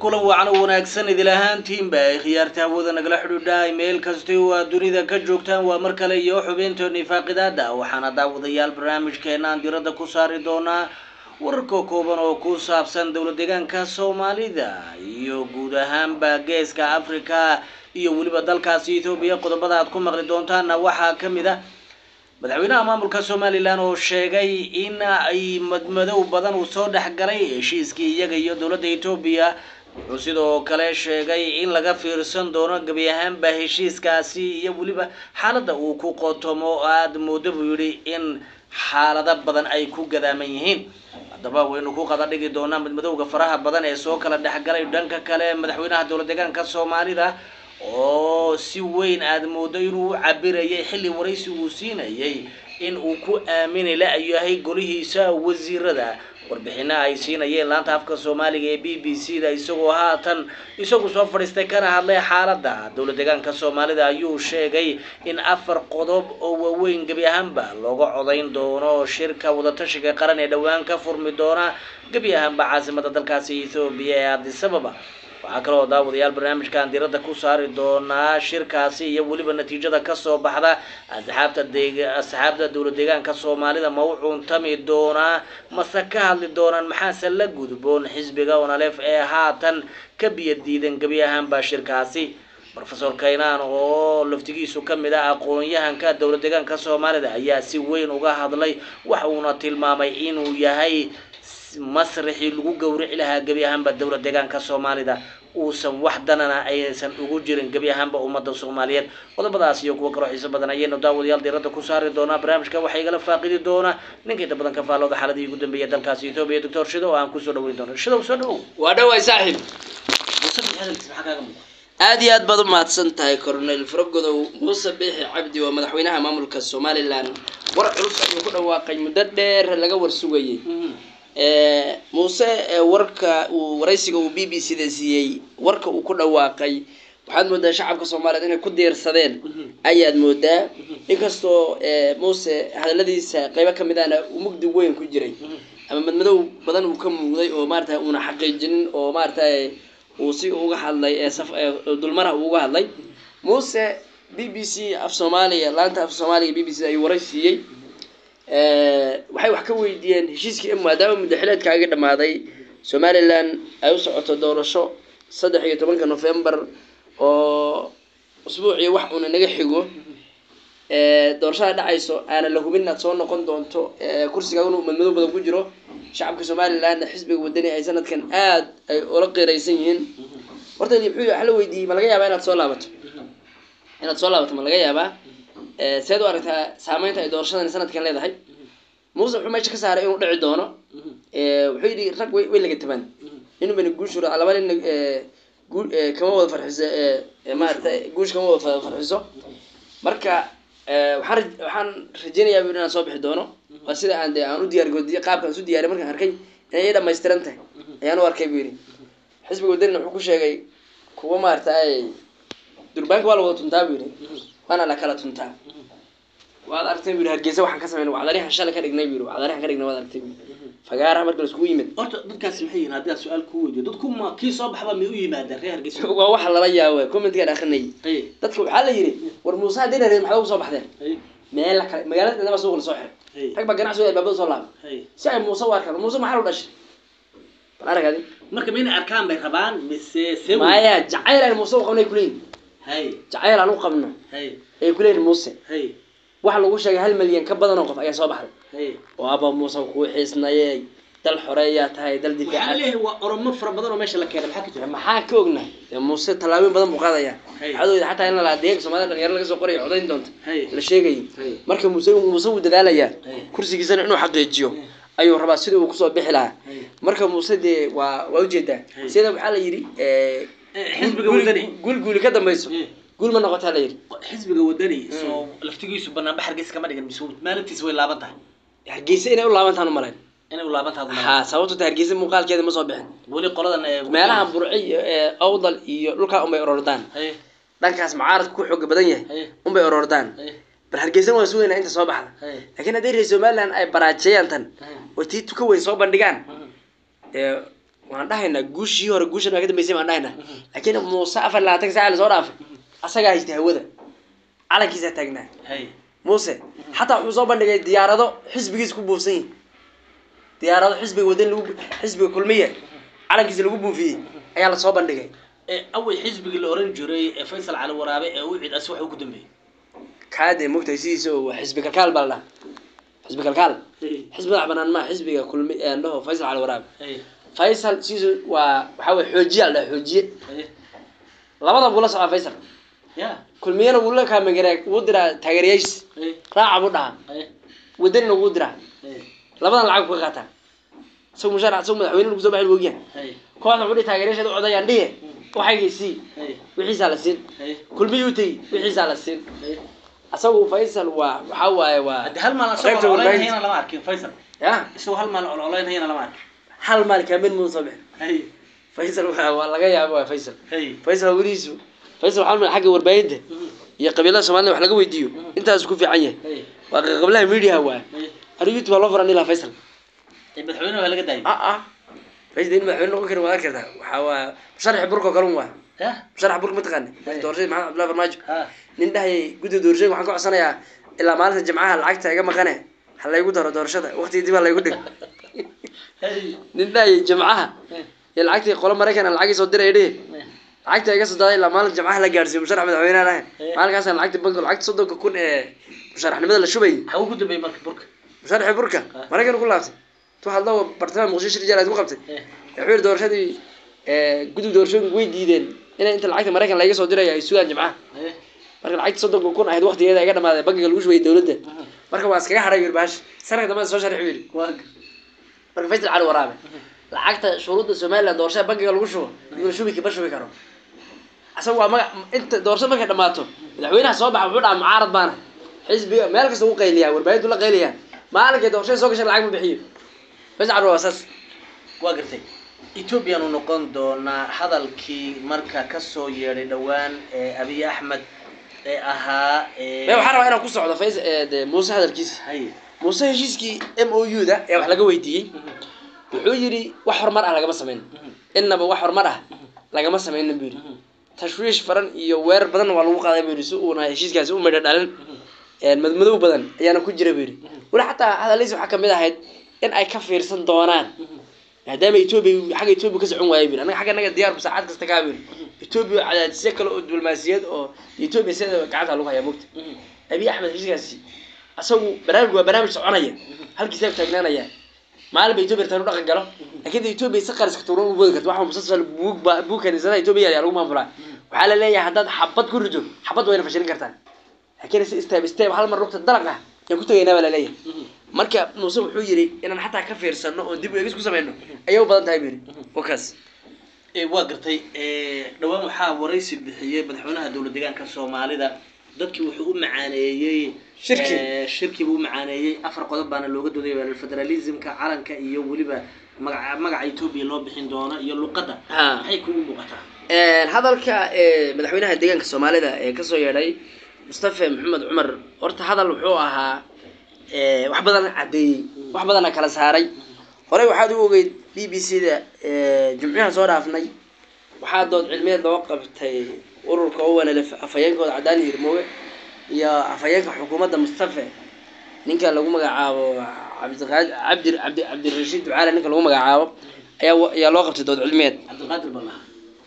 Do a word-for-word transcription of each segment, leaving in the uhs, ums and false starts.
kulan wacan oo wanaagsan idil ahaantiinba khiyaarta wada nagala xidhiidha email kasta oo aad dunida ka joogtaan waa mar kale iyo xubintoodii faaqidaada waxaana daawadayaal barnaamijkeena diirada ku saari doonaa wararka kooban oo ku saabsan dowlad deegaanka Soomaalida iyo guud ahaanba geeska Afrika iyo waliba dalkaasi Itoobiya qodobada aad ku maqli doontaan waxa kamid ah madaxweynaha maamulka Soomaaliland oo sheegay in ay madmadow badan uu soo dhaxgalay heshiiskii iyaga iyo dowladda Itoobiya wuxuu sidoo kale sheegay in laga fiirsan doono gabi ahaanba heshiiskaasi iyo waliba xaaladda uu ku qotomo aad moodo buu yiri in xaalada badan ay ku gadaaman yihiin haddaba waynu ku qada dhigi doonaa madmadowga faraha badan ee soo kala dhaxgalay dhanka kale madaxweynaha dowlad deegaanka Soomaalida oo si weyn aad moodo inuu cabirayay xilli waraysi uu siinayay in uu ku aaminay la yahay golihiisa wasiirada warbixina ay siinayeen laanta afka Soomaaliga ee B B C da isagoo haatan isagu soo fadhiistay kana hadlay xaaladda dowlad deegaanka Soomaalida ayuu sheegay in afar qodob oo waaweyn gabi ahaanba looga codayn doono shirka wada tashiga qaran ee dhawaan ka furmi doona gabi ahaanba caasimadda dalkaasi Itoobiya ee Addis Ababa waxa kale oo daawadayaal barnaamijkan diirada ku saari doona shirkaasi iyo waliba natiijada ka soo baxda asxaabta deegaanka asxaabta dowlad deegaanka Soomaalida ma uu cuntami doona mase ka hadli doonaan maxaa la gudboon xisbiga onalef ee haatan ka biyadiidan gabi ahaanba shirkaasi Professor Kaynan oo laftigiisu kamid ah aqoon-yahanka dowlad deegaanka Soomaalida ayaa si weyn uga hadlay waxa uu tilmaamay inuu yahay masraxii lagu gowrici lahaa gabi ahaanba dowlad deegaanka Soomaalida uusan wax danana aysan ugu jirin gabi ahaanba ummadda Soomaaliyeed qodobadaas iyo kuwa kale xiiso badan ayaynu daawadayaal diirada ku saari doonaa barnaamijka waxa igala faaqidi doona ninka inta badan ka faalooda xaaladii ugu dambeeyay dalkaasi Itoobiya Doctor Shido oo aan ku soo dhaweyn doono Shido soo dhaw waa dhawaay saaxiib aad iyo aad baad u mahadsan tahay Colonel Frogodow Muuse Biixi Cabdi oo madaxweynaha maamulka Soomaaliland war culus ayuu ku dhawaaqay muddo dheer laga warsugayay ee Muuse warka uu waraysiga uu B B C da siiyay warka uu ku dhawaaqay waxaad moodaa shacabka Soomaaliyeed inay ku diirsadeen ayaad moodaa inkastoo ee Muuse hadaladiisa qayb ka mid ah uu mugdi weyn ku jiray ama madmadow badan uu ka muuqday oo maartay una xaqiijin oo maartay uu si uga hadlay ee saf dulmara uga hadlay Muuse B B C af Soomaaliya laanta af Soomaaliga B B C ay waraysiiyay ee waxay wax ka weydiiyeen heshiiskii maadaama madaxweynaha dhamaaday Soomaaliland ay u socoto doorasho saddex iyo tobanka November oo usbuucii wax uu naga xigo ee doorashada dhacayso aan la hubin inaad soo noqon doonto ee kursiga uu madmadow badan ku jiro shacabka Soomaaliland xisbiga wadani ay sanadkan aad ay ula qeeraysan yihiin horta wuxuu wax la weydiiyay ma laga yaabaa inaad soo laabato inaad soo laabato ma laga yaabaa ee sidoo aragtaa saameynta ay doorashadan sanadkan leedahay Muuse wuxuu meesha ka saaray inuu dhici doono ee wuxuu yiri rag way laga taban inuu bani guushura laba nin ee guul kama wada farxiso ee maartay guush kama wada farxiso marka waxaan waxaan rajaynayaa inaan soo bixi doono waa sida aan aan u diyaar garoobay qaabkan isu diyaariyay markaan arkay inay dhameystiran tahay ayaan u arkay biiri xisbiga wadani wuxuu ku sheegay kuwa maartay durbaanka waa la wada tuntaa biiri waana la kala tuntaa waad aragtay biiri Hargeysa waxaan ka sameeyay wacdarihan shalay ka dhignay biiri wacdarihan ka dhignay waad aragtay fagaaraha markii la isku yimid horta dadkaas maxay yihiin haddii su'aal ku weydiiyo dadku ma kii soo baxba ma u yimaadeen reer Hargeysa waa wax lala yaabay comment-ka akhrinay dadku waxa la yiri war Muuse hadina reer maxay u soo baxdeen meel kale magaalada inaba soo soo xiray rag ba ganacsiga ay baabada soo laabay si ay Muuse warkan Muuse maxaa loo dhashay aragadi marka meen arkaan bay rabaan mise sew maya jacayl ay Muuse u qabnay kuleen hay jacayl aan u qabno hay ay kuleen Muuse hay waxa lagu sheegay hal milyan ka badan oo qof ayaa soo baxday hay oo aba Muuse ku xiisnayay dal xoreeya tahay dal difaac waxa waa oromo fara badan oo meesha la keenay maxaa ka jira maxaa ka ognahay Muuse talaabin badan buu qaadaya xadooda xataa in la deeq Soomaaliland dhalinyarada laga soo qoray codayn doonto la sheegay marka Muuse Muuse uu dadaalaya kursigiisa inuu xaqiijiyo ayuu rabaa sidii uu ku soo bixi lahaa marka Muuse de waa waa ujeedaa sida waxa la yiri ee xisbiga wadani gul gul ka dambayso gul ma noqotaa la yiri xisbiga wadani soo laftigiisu banaan baxar gees kama dhigan bisoo maalintiis way laaban tahay Hargeysa inay u laabantaan u malayn inay u laaban tahay ha sababtoo tahay Hargeysa muuqaalkeeda ma soo bixin wali qoladan meelaha burci ee awdal iyo dhulka um bay orordaan dhankaas mucaarad ku xoog badan yahay um bay orordaan bal Hargeysa waa suuqina inta soo baxda laakiin haddii reer Soomaaliland ay baraajayaan tan oo tii ka weyn soo bandhigaan ee waan dhahaynaa guushii hore guushan waa ka dambeysay baan dhahaynaa laakiin muuse afar iyo labaatan saac la soo dhaafay asagaa haystay hawada calankiisa taagnaa hay muuse xataa wuxuu soo bandhigay diyaarado xisbigiisa ku buufsan yihiin diyaarado xisbiga wadan lagu xisbiga kulmiye calankiisa lagu buufiyey ayaa la soo bandhigay away xisbiga la oran jiray Faysal Cali Waraabe ee uu cid as wax ku dambeeyay kaade mugtay siiso waa xisbi kalkaal balda xisbi kalkaal xisbi waxbanaan ma xisbiga kulmi ee dhaho Faysal Cali Waraabe Faysal siiso waa waxa way xoojiye la xoojiye labada bula soo Faysal ya kulmiyana wuu la kaamagaray wuu dira taageerayays raaca buu dhaha wadan lagu dira labadan lacag ku qaata soo musharax soo madaxweyne lagu soo baxay woogiyan kooxda wuxuu taageerayaasha u codayaan dhiye waxaygiisi wixiisa la siin kulmiyuutay wixiisa la siin asagu Faysal waa waxa waaye waa hal maal asoo oleynayna lama arkin Faysal ya isoo hal maal oleynayna lama arkin hal maal kaamil muu sabix hay Faysal waa laga yaabo waa Faysal hay Faysal wariisu Faysal hal maal xagga warbaahinta iyo qabiilada Soomaaliya wax laga weydiiyo intaas ku fiican yahay waa qablaha media waa ariyutu waa loo faran ila Faysal ee madaxweynaha waa laga daayay ah ah Faysal in madaxweyne noqon karo waa karta waxa waa sharx burko kalun waa ha sharx burko mataqaan doorashada maxamed Abdullahi Farmaajo nin dhahay guddi doorashada waxaan ka codsanayaa ilaa maalinta jimcaha lacagta iga maqane hal la igu daro doorashada waqti dib la igu dhig nin dhahay jimcaha ya lacagta qolo Mareykan lacag soo diray dhee lacagta iga soo daaday ilaa maalinta jimcaha la gaarsiyo musharax madaxweynaha lahayn maalinkaas lacagta bank lacagta soddon kun ee musharaxnimada la shubay ha ugu dambeeyay marka burka musharax burka Mareykan ku laabtay to hadlo bartamaha muqdisho shir jaraad ku qabtay wuxuu doorashadii ee guddi doorashada way diideen in inta lacagta Mareykan la iga soo diray ay suugaan jimcaha marka lacagta soddon kun ahayd waqtigeeda iga dhamaaday bankiga lagu shubay dawladda marka waa iskaga xaray baash sanad dama soo sharxi wiil marka Faysal Cali Waraabe lacagta shuruudda Soomaaliland doorashada bankiga lagu shubo iyo shubi ka bashubi karo asagu waa magac inta doorashada markay dhamaato madaxweynaha soo baxa wuxuu dhaca mucaarad baana xisbiga meel kasta uu qayliyaa warbaahintu la qayliyaa maalinka doorashada soo gashay lacag ma bixiyo Faysal Cali Waraabe waa gartay Ethiopia uu noqon doona hadalkii marka ka soo yeeray dhawaan ee Abiy Ahmed ee ahaa ee ma waxa rabaa inaan ku socdo Faysal ee Muuse hadalkiisa hay Muuse heshiiskii M O U da ee wax laga weydiiyay wuxuu yiri wax hormar ah laga ma sameyn inaba wax hormar ah laga ma sameyn buu tashwiish faran iyo weer badan waa lagu qaaday buu si uu heshiiskaasi u meedha dhalan ee madmadow badan ayaana ku jira buu wala xataa hadalkiisa waxa kamid ahayd in ay ka fiirsan doonaan maadaama Ethiopia xagga Ethiopia ka socon waayay anaga xagga naga diyaar saacad kasta ka buu Ethiopia cadaadis kale oo diblomaasiyad oo Ethiopia sida gacanta lagu hayaa mugta Abiy Ahmed heshiiskaasi asagu barnaamij waa barnaamij soconaya halkiisa taagnaanaya maalin bay Ethiopia taanu dhaqan galo laakiin Ethiopia si qaris ka tuuran u boodi karto waxa musalsal buug buug kaniisada Ethiopia ayaa lagu maamulaa waxa la leeyahay hadad xabad ku rido xabad wayna fashilin kartaa laakiin si step step hal mar rugta dalaqa ay ku tagaynaa la leeyahay marka Muuse wuxuu yiri inaan xataa ka fiirsano oo dib u eegis ku sameeyno ayuu badan tahay biri wakaas ee waa gartay ee dhawaan waxa waraysi bixiyay madaxweynaha dawladda deegaanka Soomaalida dadkii wuxuu u macaaneeyay shirki shirki uu macaaneeyay afar qodob baana looga dooday wal federalismka calanka iyo waliba magaca magaca Ethiopia loo bixin doono iyo luqadda waxay ku muuqataa ee hadalka ee madaxweynaha deegaanka Soomaalida ee ka soo yeedhay Mustafa Maxamed Umar horta hadal wuxuu ahaa ee wax badan cadeey wax badan kala saaray hore waxaad u ogeyd B B C da ee jumciyaha soo dhaafnay waxa dood cilmiyeed loo qabtay ururka oo wanaag afayeenkooda cadaan hirmoowe iyo afayeenka xukuumadda Mustafa ninka lagu magacaabo Cabdi Cabdi Cabdi Cabdi Rashid Ducaale ninka lagu magacaabo ayaa ayaa loo qabtay dood cilmiyeed Cabdi Qaadir Ballah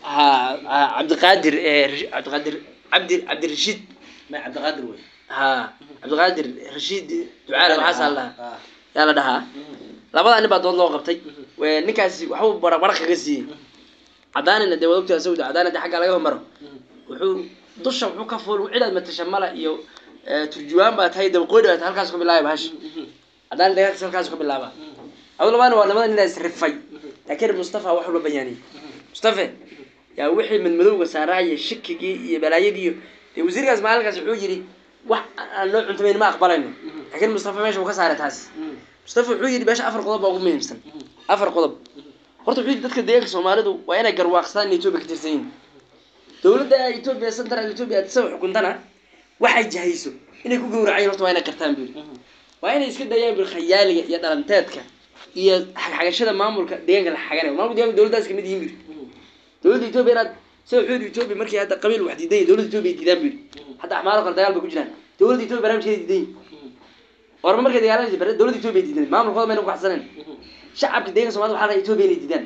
ha Cabdi Qaadir ee Cabdi Qaadir Cabdi Cabdi Rashid ma Cabdi Qaadir way ha Cabdi Qaadir Rashid Ducaale waxa sala yaa la dhahaa labada nin baa dood loo qabtay way ninkaasi waxa uu barabar kaga siiyay cadaanina de wadogta Saudi cadaanada xagga laga maro wuxuu dusha wuxuu ka fool ciidad matashamala iyo turjuwaan baa tahay dab qoyda halkaas ku bilaabay bahash cadaan deegaanka halkaas ku bilaaba awlabana waa lamada nin is rifay laakiin Mustafa waxa uu bayaanay Mustafa yaa wixii mid madowga saaraay shikigi iyo balaayadii iyo wasiirkaas maalinkaas wuxuu yiri wax aan loo cuntayn ma aqbalayno laakiin Mustafa meesha uu ka saaray taas Mustafa wuxuu yiri beesha afar qodob ugu muhiimsan afar qodob horta wuxuu dadka deegaanka Soomaalidu waa inay garwaaqsadaan Ethiopia ka tirsan dawladda Ethiopia Central Ethiopia soo xukuntana waxay jahayso inay ku gowracayeen horta waa inay qartaan bil waa inay iska dayaan bil khayaaliga iyo dhalanteedka iyo xagashada maamulka deegaanka la xaganay maamulka deegaanka dawladdaas kamid yihiin dawladda Itoobiya inaad soo xuud Itoobiya markii hadda qabiil wax diiday dawladda Itoobiya diidaan bir hadda axmaar qal dagaal ba ku jiraan dawladda Itoobiya barnaamijkeeda diiday warma markii dagaaladii bar dawladda Itoobiya diiday maamulkooda meena ku xasaneen shacabka deegaanka Soomaaliya waxa la Itoobiya diidaan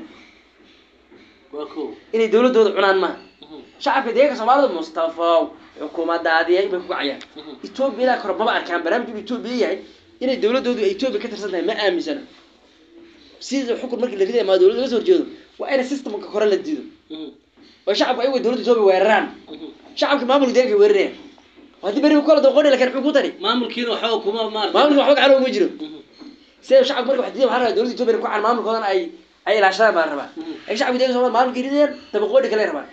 waa ko inay dawladooda cunaan ma shacabka deegaanka Soomaaliya Mustafa xukuumadda ay bay ku kacayaan Itoobiya ka rabba arkaan barnaamijka Itoobiya yahay inay dawladoodu ay Itoobiya ka tirsantahay ma aaminsana sida xukun markii la riday ma dawladda soo jeedo waa in systemka kore la diido oo shacabku ay way dawladda Itoobiya weeraraan shacabka maamulka deegaanka weerareen hadii bari kala doqon la kan xuquuq tari maamulkiina waxa kuma maar maamulka waxa calaw ma jiro sida shacabku markii wax diiday waxa dawladda Itoobiya ku caan maamulkoodan ay ay ilaashadaan baa rabaa ay shacabka deegaanka Soomaaliya maamulka rideen dabaqoodi kale rabaa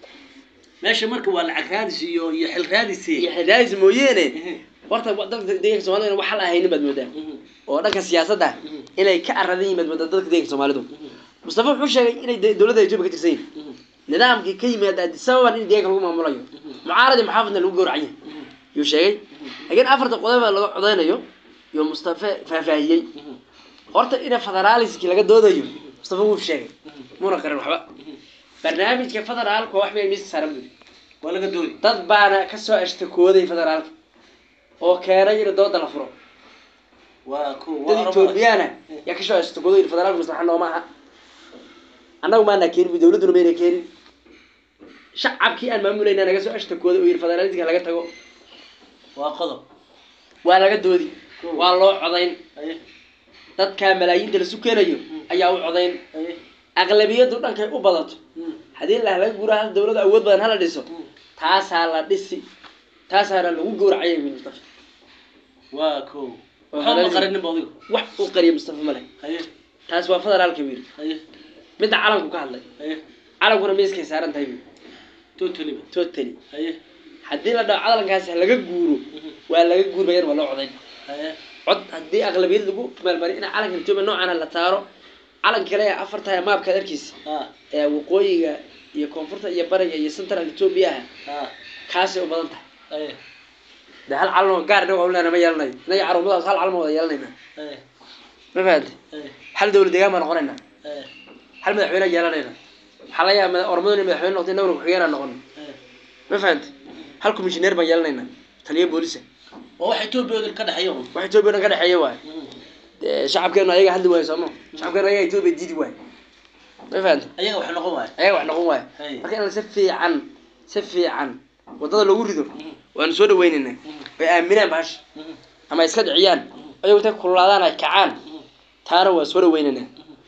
meesha marka waa lacag raadis iyo iyo xil raadis iyo xil raadis mooyeene warta dadka deegaanka Soomaaliya waxa la haynin bad moodaa oo dhanka siyaasadda inay ka aradeen mid dadka deegaanka Soomaalidu Mustafa wuxuu sheegay inay dawladda Itoobiya ka tirsan nidaamkii ka yimid Addis Ababa in deegaanka lagu maamulayo mucaarad maxaafadna lagu gowracay yuu sheegay laakiin afarta qodob laga codeynayo iyo Mustafa faahfaahiyay horta in federalism laga doodayo Mustafa wuu sheegay muna qaran waxba barnaamijka federaalka wax bay mis saaran waa laga doodi dad baana ka soo ashtakooday federaalka oo keenay in dooda la furo waa ku waa Itoobiyana ya ka soo ashtakooday federaalka maslaxa nooma aha annagu ma nakeerin dawladdu ma nakeerin shacabkii aan maamulayna naga soo ashtakooday oo federaalka laga tago waa qodob waa laga doodi waa loo codayn dadka malaayiinta la sukeenayo ayaa u codayn aqlabiyadu dhankay u badato hadii la laga guuraha dawladda awood badan hala dhiso taas la dhisi taas la lagu gowracay Mustafa waa ko waxa qarin badigo wax uu qariyo Mustafa male haye taas waa federaalka wiil haye mid calanku ka hadlay haye calankuna miiskay saaran tahay totally totally haye hadii la dhaw calankaas laga guuro waa laga guurbayeen waa loo codayn haye cod hadii aqlabiyad lagu maalmari in calanka Itoobiya noocan la taaro calan kale afarta maabka darkiisa ee waqooyiga iyo koonfurta iyo bariga iyo central Itoobiya ah kaasi u badan tahay ee hal calan gaar ah oo leena ma yeelnay inay carumada hal calan wada yeelnayna ee ma fahanti hal dawlad deegaan ma noqonayna ee hal madaxweyne yeelanayna xalay ama ormaduna madaxweyne noqday nawr ku xigeenaa noqon ee ma fahanti hal commissioner ba yeelanayna taliye booliska oo wax Itoobiya ka dhaxayo wax Itoobiya ka dhaxayo waa shacabkeena ayaga hadli way Soomaa shacabkeena ayaga Itoobiya diidi way ma fahanti ayaga wax noqon way ayaga wax noqon way marka in la si fiican si fiican wadada lagu rido waan soo dhaweynayna way aaminaan baash ama iska dhiciyaan ayagu tay kululaadaan ay kacaan taana waa soo dhaweynayna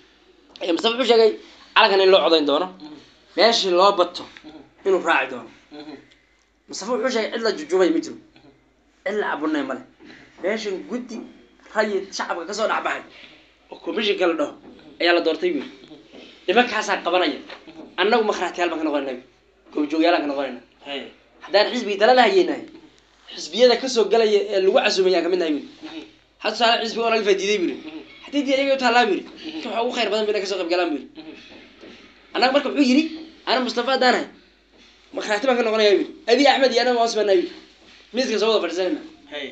ay Mustafa wuxuu sheegay calankan in loo codayn doono meeshii loo bato inuu raaci doono Mustafa wuxuu sheegay cid la jujubay ma jiro cid la abunay male meeshan gudi rayid shacabka ka soo dhaxbaxay oo commission kala dhaho ayaa la doortay wiil nimankaas qabanaya annagu makhraatiyal baan ka noqonay goob joogyaal ka noqonayna hay hadaan xisbi tala la hayeynay xisbiyada ka soo galay ee lagu casuumay kamid nahay wiil had saar xisbi oo laga fadiiday wiil hadii diyaariga taala wiil waxa ugu khayr badan bina ka soo qayb galaan wiil annagu marka wuxuu yiri ana Mustafa daanahay makhraati baan ka noqonay wiil abi Ahmed yana ma wasbanay miiska soo wada fadhisanayna hay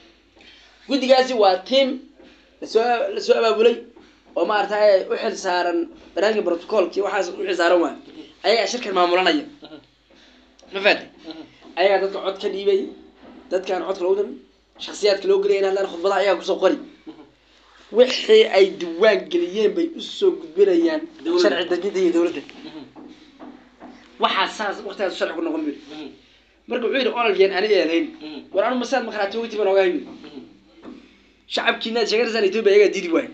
gudigaasi waa team la soo la soo abaabulay oo ma artay u xil saaran barnaamijka protocolkii waxa u xil saaran waa ayaga shirkad maamulanaya ma fahanti ayaga dadka cod ka dhiibay dadkan codka loo dhan shakhsiyaadka loo galay inaan khudbadaha ayaga ku soo qori wixii ay diwaan galiyeen bay u soo gudbinayaan sharci dejinta iyo dawladda waxa saas waqtigaas sharci ku noqon bir marka wuxuu yiri orangean ani eedayn war anu masaad makhraati waqti baan ogaa yiri shacabkiina sheegarsan Itoobiya ayaga diidi way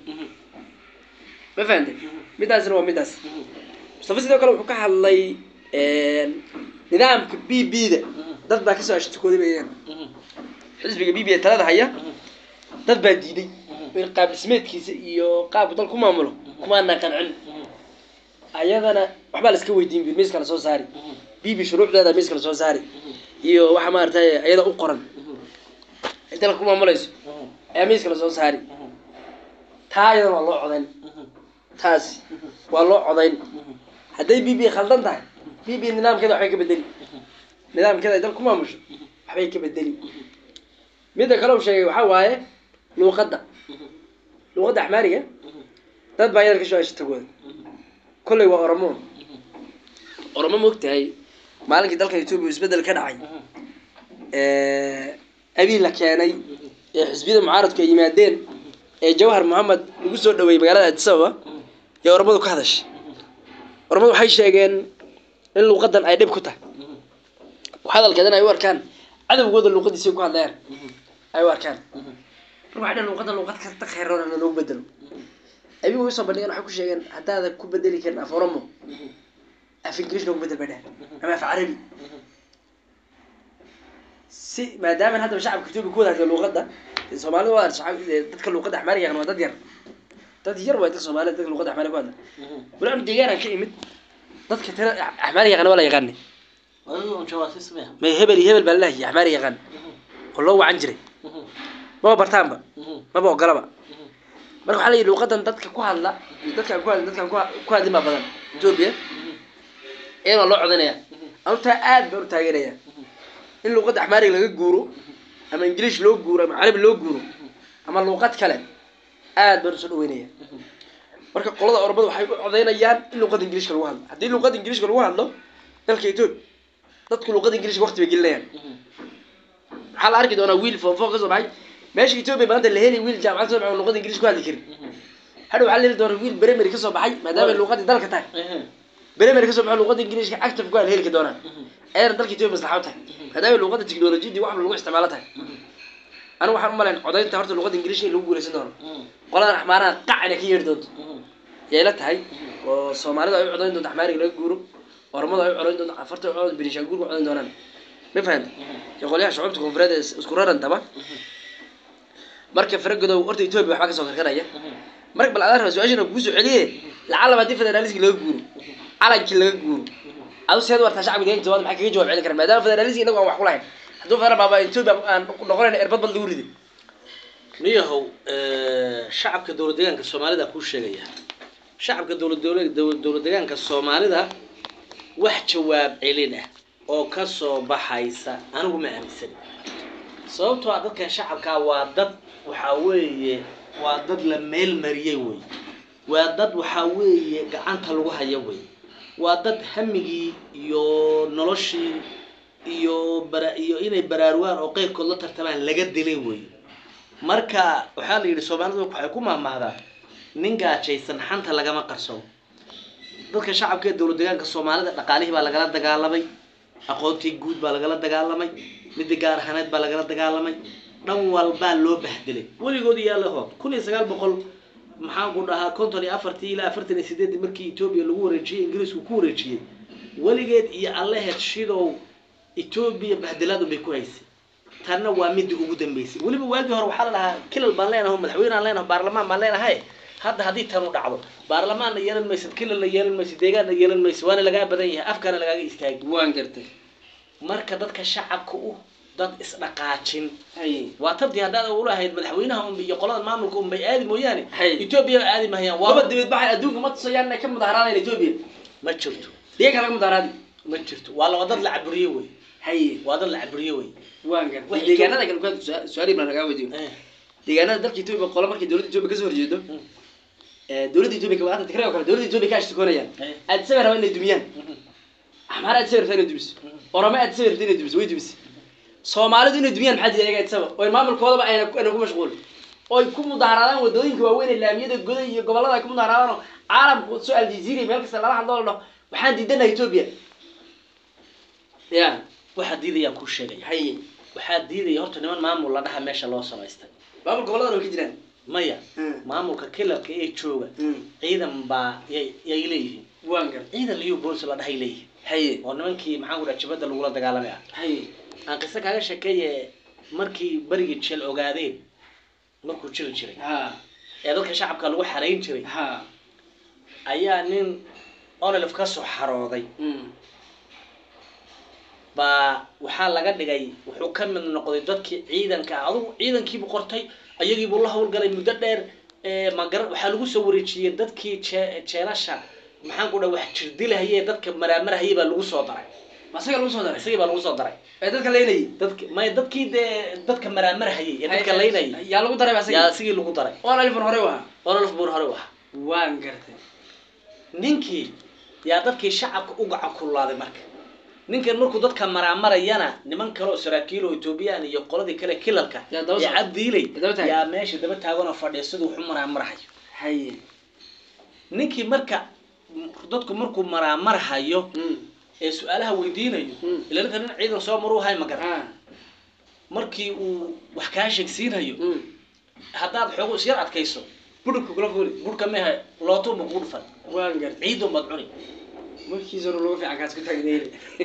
ma fahanti midaasna waa midaas Mustafa sidoo kale wuxuu ka hadlay ee nidaamka B B da dad baa ka soo ashtakooday bayaan xisbiga B B talada haya dad baa diiday in qaab dhismeedkiisa iyo qaab dal ku maamulo kuma naqancin ayadana waxba la iska weydiin bir miiska la soo saari B B shuruucdeeda miiska la soo saari iyo waxa ma artay ayada u qoran inta la ku maamulayso ayaa miiska la soo saari taayada waa loo codayn taas waa loo codayn haday B B khaldan tahay B B nidaamkeeda waxay ka bedeli nidaamkeeda ay dal ku maamusho waxbay ka bedeli mid kale oo sheegay waxa waaye luqadda luqadda Axmaariga dad baa yar ka soo ashtagood kullay waa Oromo Oromo moogtahay maalinkii dalka Itoobiya isbedel ka dhacay ee abiy la keenay ee xisbiyada mucaaradku ay yimaadeen ee Jawhar Muhammad lagu soo dhaweeyay magaalada Addis Ababa ee Oromadu ka hadashay Oromadu waxay sheegeen in luqadan ay dhib ku tahay hadalkeedan ay u arkaan cadawgooda luqadiisa ku hadlayaan ay u arkaan ruuxa luqada luqad kasta khayroon loo bedelo abiy way soo bandhigeen waxa ku sheegeen hadaada ku bedeli karin af Oromo af Ingiriis loo bedel badaa ama af Carabi si maadaama hadda shacabka Itoobiya ku wada luqada Soomaalidu waa shacab dadka luqada Axmaariga yaqaan waa dad yar dad yar waa dad Soomaaliyeed dadka luqada Axmaariga ku hadla bulaan deegaan ka imid dadka tira Axmaariga yaqaan wala yaqaan oo jawaasi sameeyo ma hebel hebel balahi Axmaariga yaqaan qolo waan jiray ma bartaanba ma ba ogalaba marka waxa la yiri luqadan dadka ku hadla dadka ku hadla dadka ku hadla ma badan Itoobiya ee loo codanaya anta aad baa u taageeraya in luqada Axmaariga laga guuro ama Ingiriis loo guuro ama Carabi loo guuro ama luqad kale aad baa u soo dhaweynaya marka qolada Oromada waxay u codeynayaan in luqada Ingiriiska lagu hadlo hadii luqada Ingiriiska lagu hadlo dalka Itoobiya dadku luqada Ingiriiska waqti bay gelinayaan waxa la arki doonaa wiil foofo ka soo baxay meesha Itoobiya maanta la heli wiil jaamacad soo baxay luqada Ingiriiska ku hadli karin hada waxa la heli doonaa wiil primary ka soo baxay maadaama luqada dalka tahay primary ka soo baxay luqada Ingiriiska active ku heli doonaa ayar dalka Itoobiya maslaxad tahay maadaama luqada tiknoolajiyada wax lagu isticmaalo tahay أنا واحد مالين عضين تهرت اللغة الإنجليزية اللي هو جالسين دون قلنا نحن معنا قاعدة كير دون يا لا تهاي وصومالي ده عضين دون حماري لا جورو ورمضة عضين دون عفرت عضين بنيشان جورو عضين دونان ما فهمت يقول يا شعوب تكون فراد اسكرار أنت ما مركب فرق ده وقرت يتوه بحاجة صغيرة كده يا مركب بالعذار مسؤولين وبوسوا عليه لعل ما تفيد الأناليز اللي جورو على كل جورو أو سيد ورث شعب جاي جواد محكي جواب عليك ما دام في الأناليز اللي هو وحولين haduu fara baba intuu aan noqonay irbad bal lagu riday niyahow ee shacabka dawladdeegaanka Soomaalida ku sheegaya shacabka dawladdeegaanka dawladdeegaanka Soomaalida wax jawaab celin ah oo ka soo baxaysa anigu ma aaminsan sababtoo ah dadka shacabka waa dad waxa weeye waa dad la meel mariyay way waa dad waxa weeye gacanta lagu hayo way waa dad hamigii iyo noloshii iyo bara iyo inay baraarwaan oo qeybkood la tartamaan laga dilay way marka waxa la yiri Soomaalidu waxay ku maamahdaa nin gaajaysan xanta laga ma qarso dadka shacabka dawladdeegaanka Soomaalida dhaqaalihi baa laga dagaalamay aqoontii guud baa laga dagaalamay mid gaar ahaaneed baa laga dagaalamay dhan walba loo bahdilay waligood yaalaho kun iyo sagaal boqol maxaan ku dhahaa konton iyo afar ilaa afartan iyo sideed markii Itoobiya lagu wareejiyay Ingiriisku ku wareejiyay waligeed iyo alle heedshidow Itoobiya bahdiladu bay ku haysay tanna waa mid ugu dambeysay waliba waagi hore waxa la lahaa kilal baan leenahay madaxweynaha leenahay baarlamaan baan leenahay hadda hadii tan u dhacdo baarlamaanna yeelan maysid kilal la yeelan maysid deegaanna yeelan maysid waana laga badan yahay afkana laga istaagi waan gartay marka dadka shacabka u dad isdhaqaajin hay waa tabdi hadda uu lahayd madaxweynaha um iyo qolada maamulka um bay aadi mooyaan Itoobiya aadi mahayaan waa dibad baxay adduunka ma tusayaan ka mudaharaadeen Itoobiya ma jirto deegaanka laga mudaharaadi ma jirto waa la dad la cabriyo way hay waa dad la cabriyo way waan gartay deegaanada kale ku su'aali baan laga weydiin deegaanada dalka Itoobiya qolo markii dawladda Itoobiya ka soo horjeedo ee dawladda Itoobiya ka wada tigray kale dawladda Itoobiya ka shaqoonayaan aad sabir rabaan inay dumiyaan Axmar aad sabir inay dumiso Oromo aad sabir inay dumiso way dumiso Soomaalidu inay dumiyaan maxaa diiday ayaga sabab oo maamulkooda ay ku mashquul oo ku mudaharaadaan wadooyinka waaweyn ee laamiyada goday iyo gobolada ku mudaharaadaan caalamku su'aal diisiray meel kasta lala hadlo waxaan diidanahay Itoobiya ya waxa diidaya ku sheegay hay waxa diidaya horta niman maamul la dhaha meesha loo samaystay maamulka gobolada oo ka jiraan maya maamulka kilabka ee jooga ciidan baa yay leeyihiin waan gar ciidan liyo boos la dhahay leeyihiin hay oo nimankii maxaan ku dhahay jabada lagu la dagaalamay hay aan qisa kaaga sheekeeyay markii barigii jil ogaadeen markuu jil jiray ha ee dadka shacabka lagu xareyn jiray ha ayaa nin onolf ka soo xarooday ba waxa laga dhigay wuxuu ka mid noqday dadkii ciidanka adigu ciidankii buu qortay ayagii buu la hawl galay muddo dheer ee magar waxa lagu soo wareejiyay dadkii jeelasha maxaan ku dhaw wax jirdilahayay dadka maraamarahay baa lagu soo daray masaga lagu soo daray sidii baa lagu soo daray ee dadka leeynay dadka ma dadkii dadka maraamarahay ee dadka leeynay yaa lagu daray masaga yaa sidii lagu daray oo alif hore waxa oo alif bur hore waxa waan gartay ninkii yaa dadkii shacabka u gacan kulaaday marka ninkan markuu dadka maraamarayana niman kale oo saraakiil oo Ethiopian iyo qoladii kale kilalka ya abdiilay ya meesha daba taagan oo fadhiyo sidoo wuxuu maraamarayo haye ninkii marka dadku markuu maraamarayo ee su'aalaha weydiinayo ila ninkan ciidan soo maruu hay magar markii uu wax ka sheegsiinayo hadaad xoog u sir adkayso budku kula fuuli budka meehay looto ma ku dhufan waan gartay ciidan bad cuni markii soo looga fiican kaas ku taagnay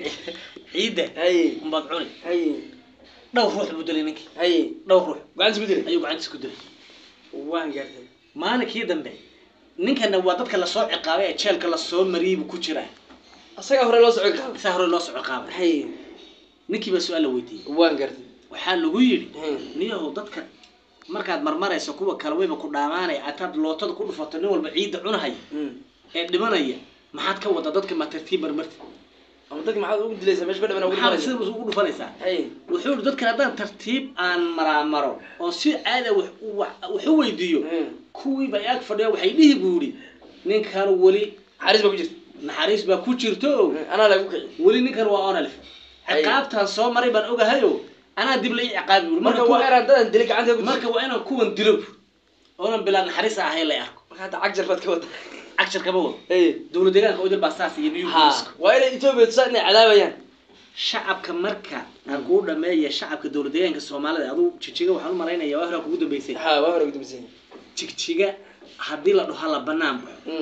ciidan hay bad cuni hay dhaw ruux budalay ninkii hay dhaw ruux gacan isku dilay ayuu gacan isku dilay waan gartay maalinkii dambe ninkana waa dadka la soo ciqaabay ee jeelka la soo mariyay ku jira asaga hore loo soo ciqaabay asaga hore loo soo ciqaabay hay ninkii ba su'aal weydiiyay waan gartay waxaa lagu yiri niyahow dadka markaad marmarayso kuwa kala weyba ku dhaamaanay ataad lootada ku dhufato nin walba ciid cunahay ee dhimanaya maxaad ka wada dadka ma tartiib marmarti ama dadka maxaad ugu dilaysaa meesha badana ugu dilaysaa maxaad ugu dhufanaysaa hay wuxuu dadka hadaan tartiib aan maraamaro oo si caadi wax wax u weydiiyo kuwii bay ag fadhiyo waxay dhihi buuri ninkan wali xariis ba ku jirto naxariis ba ku jirto ana lagu kicin wali ninkan waa ona lef ciqaabtan soo maray baan ogahayo ana dib la ciqaabi buuri marka waa inaan dadan dilay gacanta ku marka waa inaan kuwan dilo oo bilaan naxariis ahay la arko marka hada cagjar fad ka wada cagjar kaba wada ee dawlad deegaanka oo dilba saas iyo biyo waa inay Itoobiya tusaan cadaabayaan shacabka marka aan ku dhameeyo shacabka dawlad deegaanka Soomaalida adu jijiga waxaan u maraynayaa waa hore ugu dambeysay ha waa hore ugu dambeysay jijiga hadii la dhaho la banaan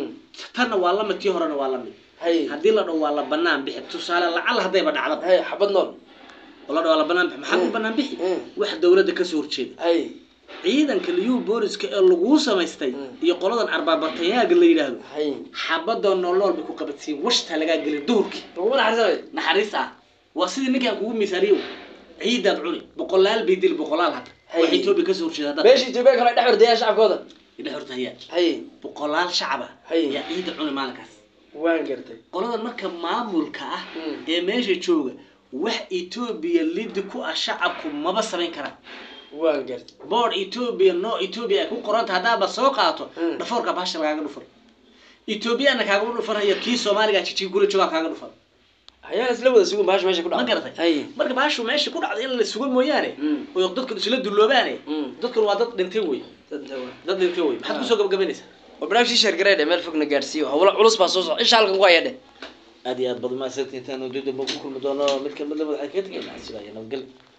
tan waa la mid tii horena waa la mid hay hadii la dhaho waa la banaan bixi tusaale lacal haday ba dhacdo hay xabad nool wala dhaho la banaan bixi maxaa u banaan bixi wax dawladda ka soo horjeeda hay ciidanka liyu booliska ee lagu samaystay iyo qoladan arbaabatayaaga la yiraahdo hay xabada nolol bay ku qabatay washta laga galay duurki ugu naxariisay naxariis ah waa sidii ninkan kugu misaariyo ciidan cuni boqolaal beedil boqolaal hada wax Itoobiya ka soo horjeeda meeshii Itoobiya kala dhex hordaya shacabkooda dhex hordaya hay boqolaal shacab ah ya ciidan cuni maalinkaas waan gartay qoladan marka maamulka ah ee meesha jooga wax Itoobiya lid ku ah shacabku maba sameyn karaan waan gartay board Ethiopia no Ethiopia ku qoranta hadaba soo qaato dhafoorka baasha lagaga dhufan Ethiopia na kaaga dhufanaya kii Soomaaliga jijig gula jooga kaaga dhufan hayaan isla wada sugu baash meesha ku dhacay ma garatay marka baashu meesha ku dhacday in la sugo mooyaane oo dadku isla duloobaane dadku waa dad dhintay way dad dhintay way maxaad ku soo gabagabeynaysaa barnaamij share gareed meel fogna gaarsiyo hawla culus baa soo socda insha Allah ku hayade aad iyo aad badan ma sabtintaan oo dad ma ku kulmi doono mid ka mid ah waxay ka tagayaan sidaa nabadgelyo